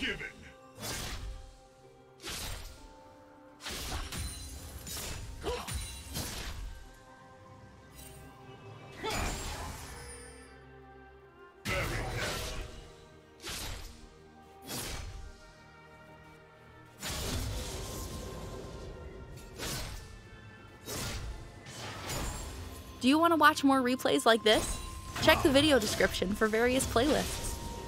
given. Do you want to watch more replays like this? Check the video description for various playlists.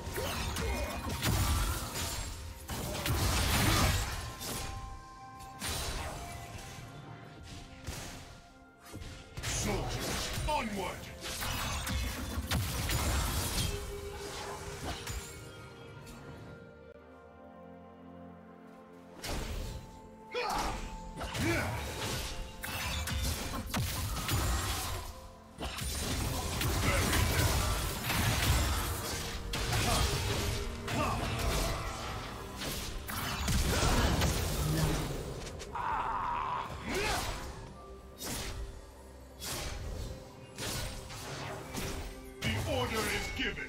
Soldiers, onward! Order is given.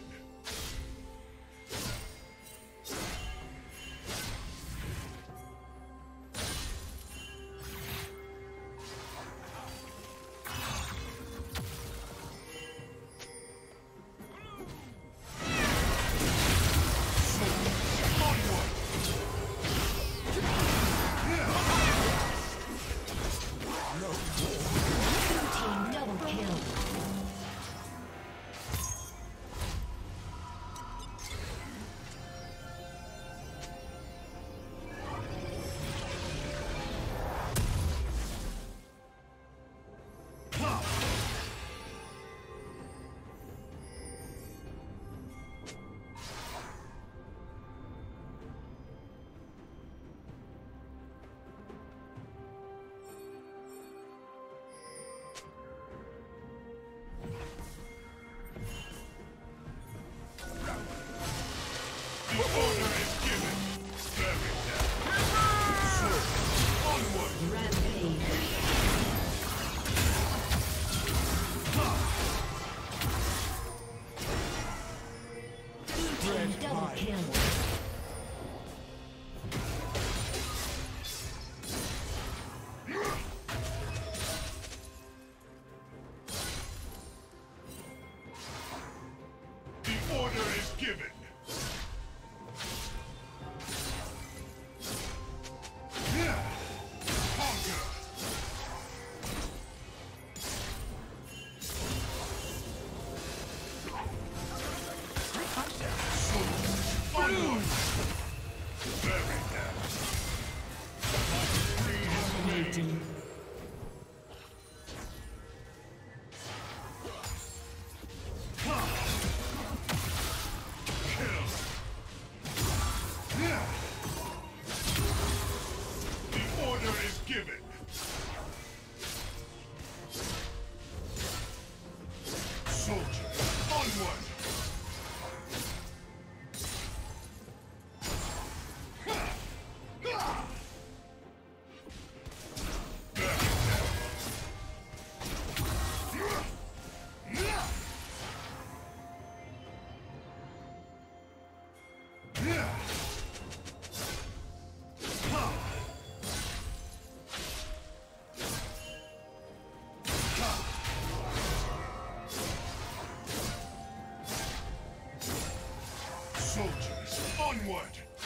Soldiers, onward!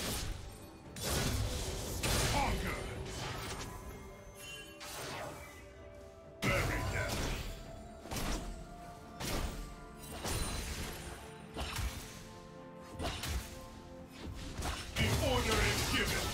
Conquer! Bury them! The order is given!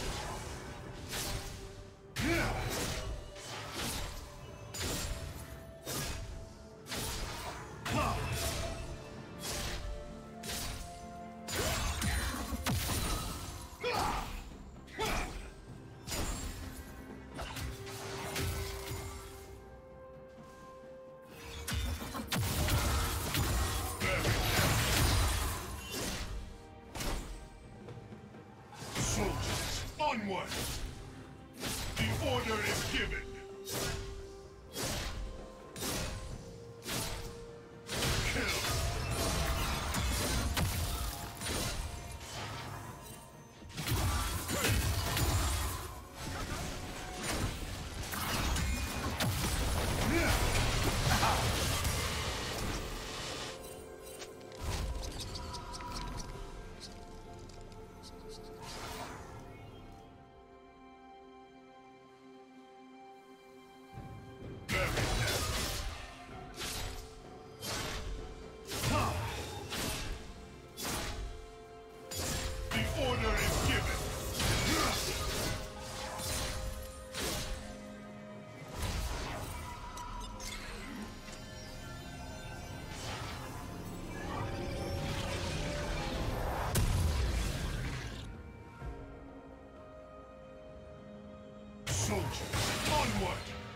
Soldiers, onward! The order is given! Kill! Soldiers, onward!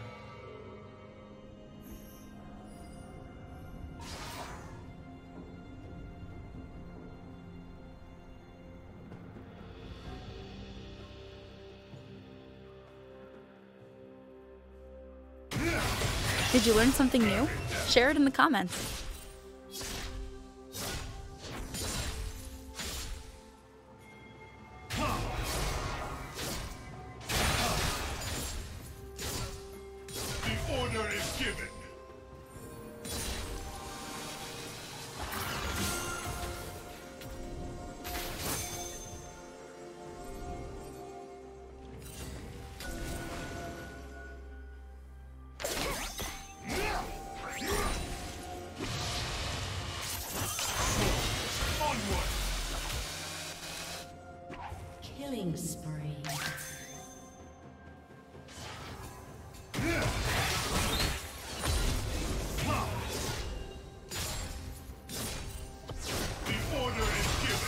Did you learn something new? Share it in the comments. The order is given. Killing spree. The order is given.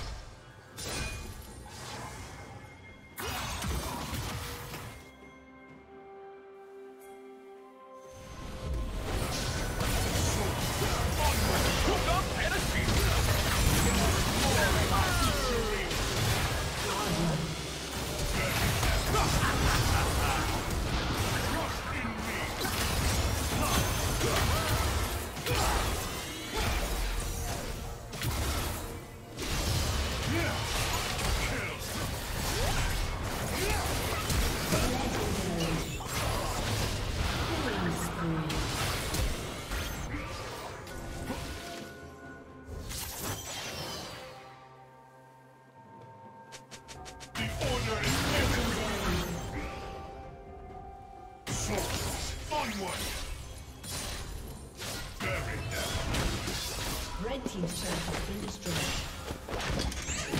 Red team's turret has been destroyed.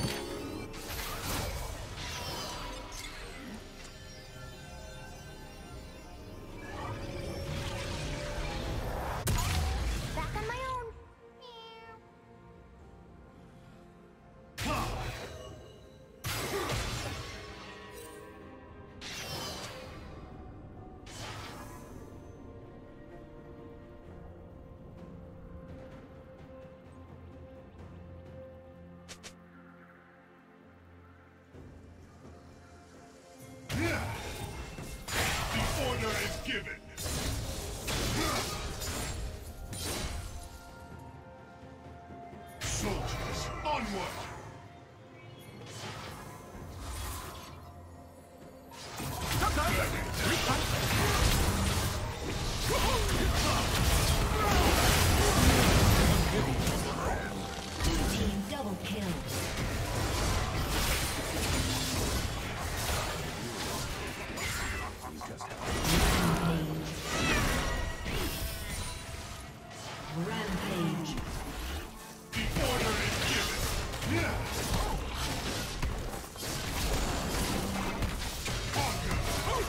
Back on my own. The order is given. Soldiers, onward! Team double kill. Rampage. The order is given. Conquer!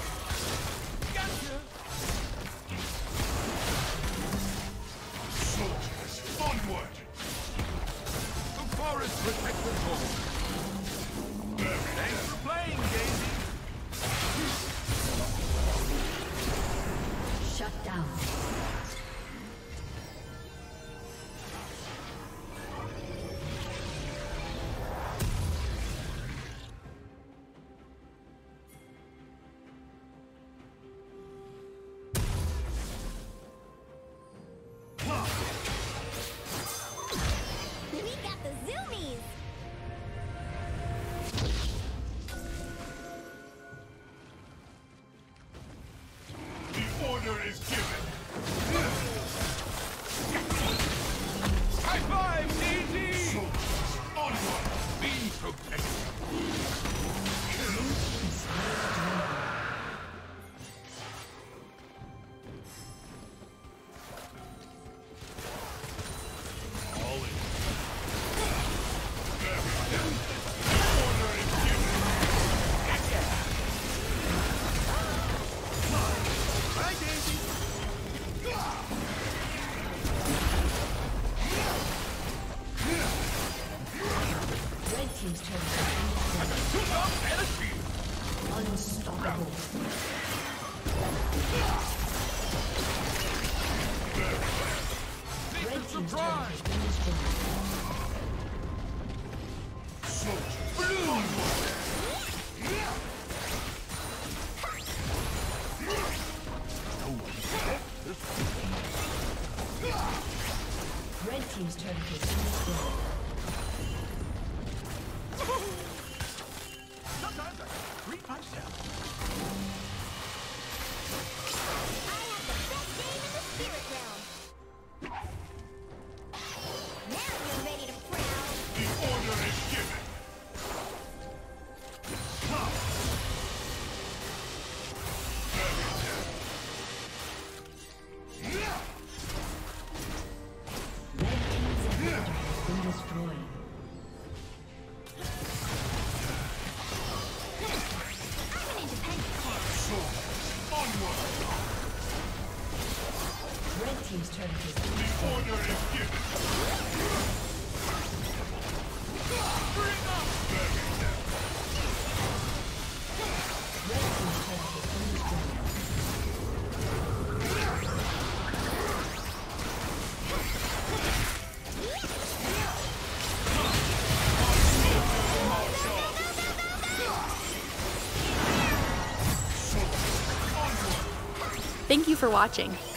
Soldiers, onward! The forest protected home. Thanks for playing, Daisy. Shut down. We got the zoomies. The order is given. High five, Daisy! Soldiers, onward! Be protected. All in. Order is given. Hi, Daisy. Red team's turret has been Took up and a shield. destroyed. Unstoppable. unstoppable. Red team's turret has been destroyed. Red team's turret has been destroyed. Sometimes I treat myself. I have the best game in the spirit realm. Now you're ready to prowl. The order is given. Red team's inhibitor has been destroyed. I'm an independent cat. Onward. Red team's turret has been The destroyed. order is given. Red team's turret has been destroyed. Thank you for watching.